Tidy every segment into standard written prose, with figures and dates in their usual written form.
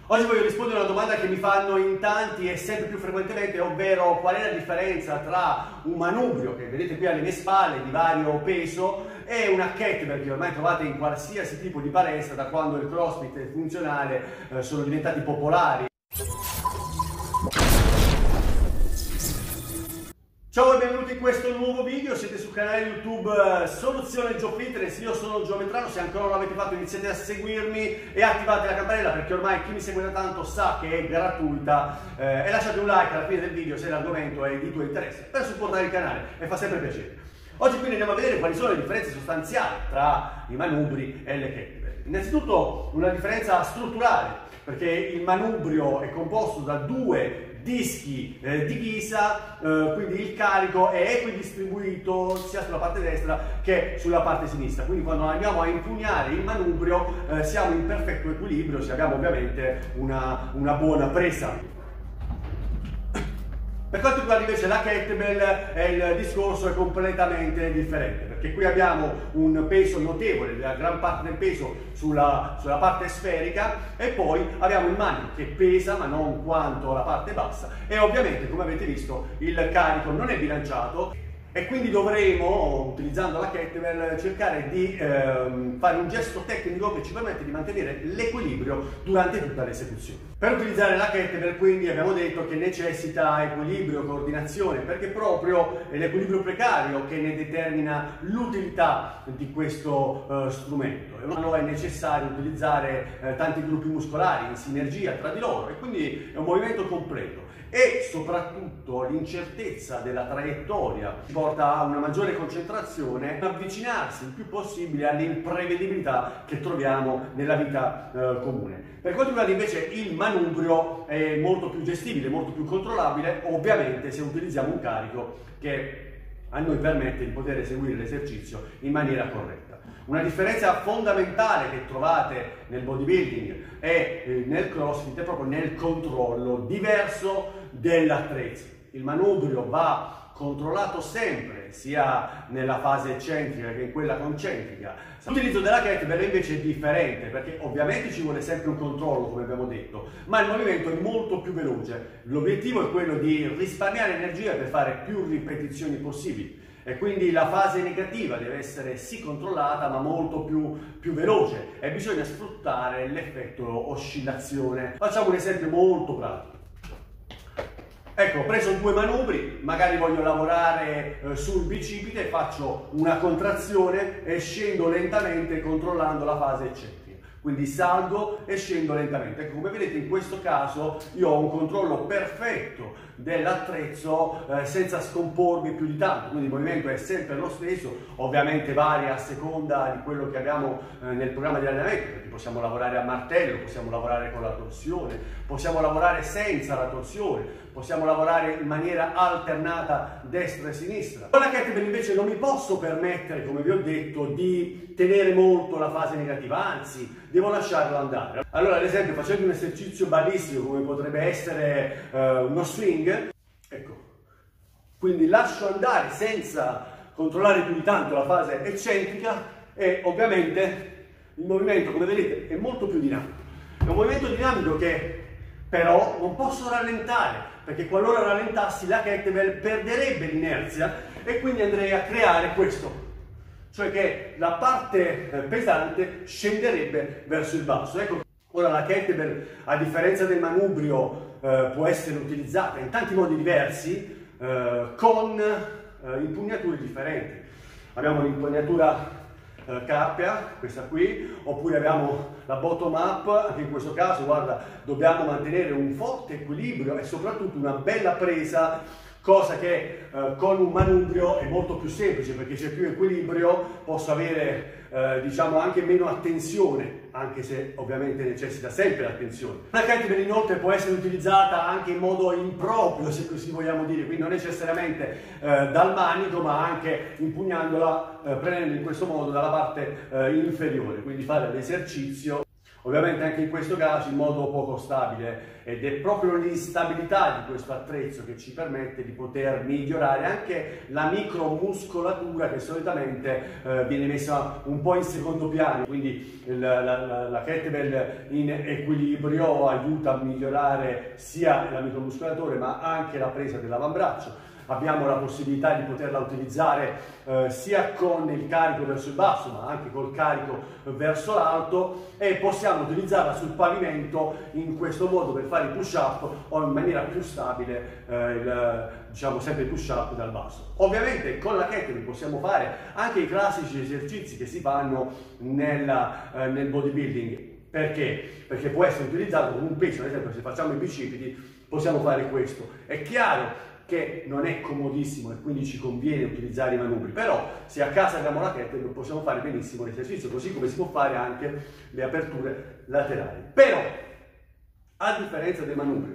Oggi voglio rispondere a una domanda che mi fanno in tanti e sempre più frequentemente, ovvero qual è la differenza tra un manubrio, che vedete qui alle mie spalle, di vario peso, e una kettlebell che ormai trovate in qualsiasi tipo di palestra da quando il CrossFit e il funzionale sono diventati popolari. Ciao e benvenuti in questo nuovo video, siete sul canale YouTube Soluzione Geo Fitness, io sono Geometrano, se ancora non l'avete fatto iniziate a seguirmi e attivate la campanella perché ormai chi mi segue da tanto sa che è gratuita e lasciate un like alla fine del video se l'argomento è di tuo interesse per supportare il canale e fa sempre piacere. Oggi quindi andiamo a vedere quali sono le differenze sostanziali tra i manubri e le kettlebell. Innanzitutto una differenza strutturale, perché il manubrio è composto da due dischi di ghisa, quindi il carico è equidistribuito sia sulla parte destra che sulla parte sinistra, quindi quando andiamo a impugnare il manubrio siamo in perfetto equilibrio se abbiamo ovviamente una buona presa. Per quanto riguarda invece la kettlebell il discorso è completamente differente, perché qui abbiamo un peso notevole, la gran parte del peso sulla parte sferica, e poi abbiamo il manico che pesa ma non quanto la parte bassa, e ovviamente come avete visto il carico non è bilanciato e quindi dovremo, utilizzando la kettlebell, cercare di fare un gesto tecnico che ci permette di mantenere l'equilibrio durante tutta l'esecuzione. Per utilizzare la kettlebell quindi abbiamo detto che necessita equilibrio, coordinazione, perché proprio è l'equilibrio precario che ne determina l'utilità di questo strumento. È necessario utilizzare tanti gruppi muscolari in sinergia tra di loro e quindi è un movimento completo. E soprattutto l'incertezza della traiettoria porta a una maggiore concentrazione, avvicinarsi il più possibile all'imprevedibilità che troviamo nella vita comune. Per quanto riguarda invece il manubrio è molto più gestibile, molto più controllabile, ovviamente se utilizziamo un carico che a noi permette di poter eseguire l'esercizio in maniera corretta. Una differenza fondamentale che trovate nel bodybuilding e nel CrossFit è proprio nel controllo diverso dell'attrezzo. Il manubrio va controllato sempre, sia nella fase eccentrica che in quella concentrica. L'utilizzo della kettlebell invece è differente, perché ovviamente ci vuole sempre un controllo, come abbiamo detto, ma il movimento è molto più veloce. L'obiettivo è quello di risparmiare energia per fare più ripetizioni possibili. E quindi la fase negativa deve essere sì controllata ma molto più veloce e bisogna sfruttare l'effetto oscillazione. Facciamo un esempio molto pratico. Ecco, ho preso due manubri, magari voglio lavorare sul bicipite, faccio una contrazione e scendo lentamente controllando la fase eccentrica. Quindi salgo e scendo lentamente. Ecco, come vedete in questo caso io ho un controllo perfetto dell'attrezzo senza scompormi più di tanto, quindi il movimento è sempre lo stesso, ovviamente varia a seconda di quello che abbiamo nel programma di allenamento, perché possiamo lavorare a martello, possiamo lavorare con la torsione, possiamo lavorare senza la torsione, possiamo lavorare in maniera alternata destra e sinistra. Con la kettlebell invece non mi posso permettere, come vi ho detto, di tenere molto la fase negativa, anzi devo lasciarla andare. Allora, ad esempio, facendo un esercizio balistico come potrebbe essere uno swing, ecco, quindi lascio andare senza controllare più di tanto la fase eccentrica e ovviamente il movimento, come vedete, è molto più dinamico. È un movimento dinamico che però non posso rallentare, perché qualora rallentassi la kettlebell perderebbe l'inerzia e quindi andrei a creare questo, cioè che la parte pesante scenderebbe verso il basso. Ecco, ora la kettlebell, a differenza del manubrio, può essere utilizzata in tanti modi diversi con impugnature differenti. Abbiamo l'impugnatura carpia, questa qui, oppure abbiamo la bottom up, anche in questo caso, guarda, dobbiamo mantenere un forte equilibrio e soprattutto una bella presa, cosa che con un manubrio è molto più semplice, perché c'è più equilibrio, posso avere diciamo anche meno attenzione, anche se ovviamente necessita sempre attenzione. La kettlebell inoltre può essere utilizzata anche in modo improprio, se così vogliamo dire, quindi non necessariamente dal manico, ma anche impugnandola, prendendo in questo modo dalla parte inferiore, quindi fare l'esercizio Ovviamente anche in questo caso in modo poco stabile, ed è proprio l'instabilità di questo attrezzo che ci permette di poter migliorare anche la micromuscolatura che solitamente viene messa un po' in secondo piano, quindi la kettlebell in equilibrio aiuta a migliorare sia la micromuscolatura ma anche la presa dell'avambraccio. Abbiamo la possibilità di poterla utilizzare sia con il carico verso il basso ma anche col carico verso l'alto, e possiamo utilizzarla sul pavimento in questo modo per fare i push up o in maniera più stabile diciamo sempre i push up dal basso. Ovviamente con la kettlebell possiamo fare anche i classici esercizi che si fanno nel bodybuilding. Perché? Perché può essere utilizzato come un peso, ad esempio se facciamo i bicipiti possiamo fare questo. È chiaro che non è comodissimo e quindi ci conviene utilizzare i manubri, però se a casa abbiamo la kettlebell possiamo fare benissimo l'esercizio, così come si può fare anche le aperture laterali. Però, a differenza dei manubri,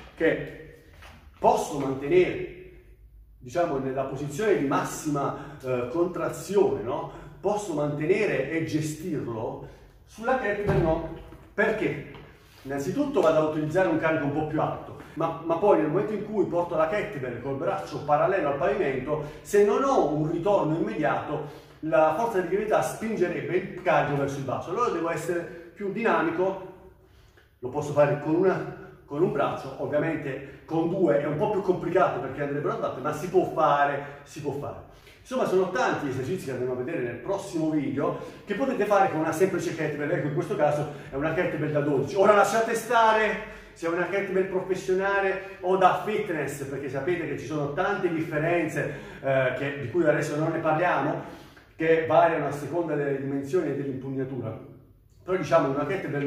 che posso mantenere, diciamo, nella posizione di massima contrazione, no? Posso mantenere e gestirlo, sulla kettlebell no. Perché? Innanzitutto vado a utilizzare un carico un po' più alto, ma poi nel momento in cui porto la kettlebell col braccio parallelo al pavimento, se non ho un ritorno immediato, la forza di gravità spingerebbe il carico verso il basso. Allora devo essere più dinamico, lo posso fare con un braccio, ovviamente con due è un po' più complicato perché andrebbero adatte, ma si può fare, si può fare. Insomma, sono tanti gli esercizi che andremo a vedere nel prossimo video che potete fare con una semplice kettlebell. Ecco, in questo caso è una kettlebell da 12. Ora lasciate stare se è una kettlebell professionale o da fitness, perché sapete che ci sono tante differenze di cui adesso non ne parliamo, che variano a seconda delle dimensioni e dell'impugnatura. Però diciamo una kettlebell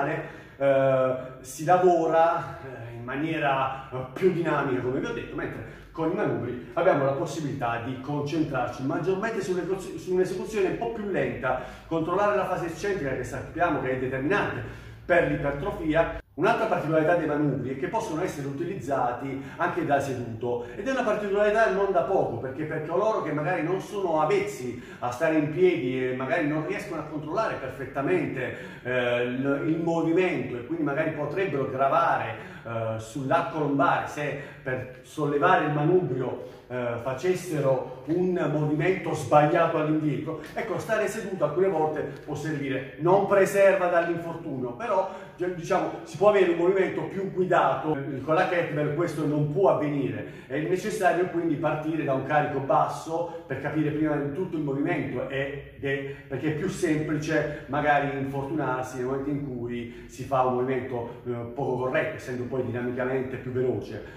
normale si lavora in maniera più dinamica, come vi ho detto, mentre con i manubri abbiamo la possibilità di concentrarci maggiormente su un'esecuzione un po' più lenta, controllare la fase eccentrica che sappiamo che è determinante per l'ipertrofia. Un'altra particolarità dei manubri è che possono essere utilizzati anche da seduto, ed è una particolarità non da poco, perché per coloro che magari non sono avvezzi a stare in piedi e magari non riescono a controllare perfettamente il movimento, e quindi magari potrebbero gravare sull'arco lombare se per sollevare il manubrio facessero un movimento sbagliato all'indietro. Ecco, stare seduto alcune volte può servire, non preserva dall'infortunio, però diciamo si può avere un movimento più guidato. Con la kettlebell questo non può avvenire, è necessario quindi partire da un carico basso per capire prima di tutto il movimento, perché è più semplice magari infortunarsi nel momento in cui si fa un movimento poco corretto, essendo poi dinamicamente più veloce.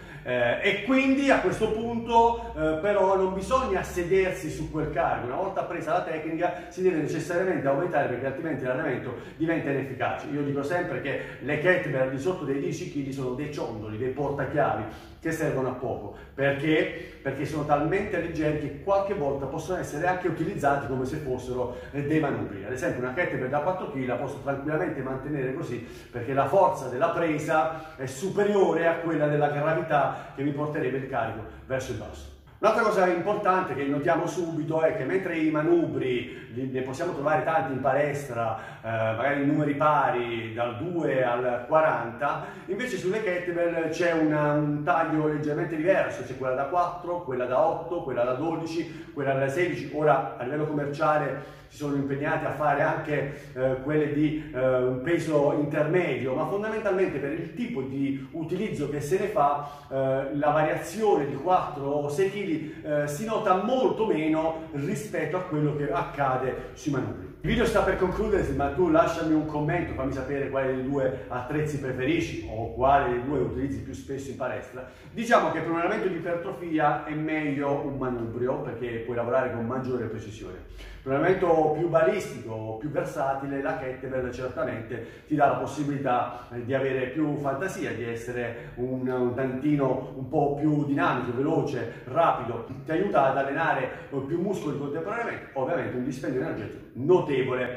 E quindi a questo punto però non bisogna sedersi su quel carico. Una volta presa la tecnica si deve necessariamente aumentare, perché altrimenti l'allenamento diventa inefficace. Io dico sempre che le kettlebell al di sotto dei 10 kg sono dei ciondoli, dei portachiavi che servono a poco. Perché? Perché sono talmente leggeri che qualche volta possono essere anche utilizzati come se fossero dei manubri. Ad esempio una kettlebell da 4 kg la posso tranquillamente mantenere così, perché la forza della presa è superiore a quella della gravità che mi porterebbe il carico verso il basso. Un'altra cosa importante che notiamo subito è che mentre i manubri ne possiamo trovare tanti in palestra, magari in numeri pari dal 2 al 40, invece sulle kettlebell c'è un taglio leggermente diverso, c'è quella da 4, quella da 8, quella da 12, quella da 16. Ora a livello commerciale si sono impegnati a fare anche quelle di un peso intermedio, ma fondamentalmente per il tipo di utilizzo che se ne fa la variazione di 4 o 6 kg si nota molto meno rispetto a quello che accade sui manubri. Il video sta per concludersi, ma tu lasciami un commento, fammi sapere quale dei due attrezzi preferisci o quale dei due utilizzi più spesso in palestra. Diciamo che per un allenamento di ipertrofia è meglio un manubrio, perché puoi lavorare con maggiore precisione. Per un allenamento più balistico, più versatile, la kettlebell certamente ti dà la possibilità di avere più fantasia, di essere un tantino un po' più dinamico, veloce, rapido, ti aiuta ad allenare più muscoli contemporaneamente, ovviamente un dispendio energetico notevole.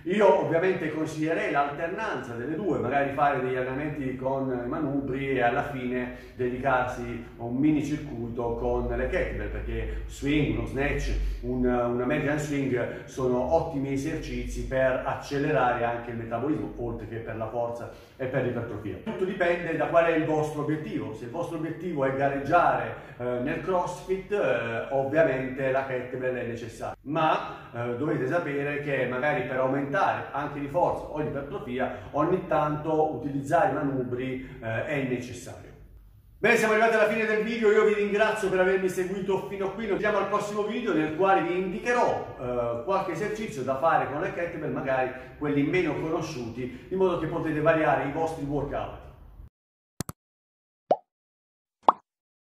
Io ovviamente consiglierei l'alternanza delle due, magari fare degli allenamenti con i manubri e alla fine dedicarsi a un mini circuito con le kettlebell, perché swing, uno snatch, un American swing sono ottimi esercizi per accelerare anche il metabolismo, oltre che per la forza e per l'ipertrofia. Tutto dipende da qual è il vostro obiettivo. Se il vostro obiettivo è gareggiare nel CrossFit, ovviamente la kettlebell è necessaria, ma dovete sapere che magari per aumentare anche di forza o di ipertrofia ogni tanto utilizzare i manubri è necessario. Bene, siamo arrivati alla fine del video, io vi ringrazio per avermi seguito fino a qui. Ci vediamo al prossimo video nel quale vi indicherò qualche esercizio da fare con le kettlebell, magari quelli meno conosciuti, in modo che potete variare i vostri workout.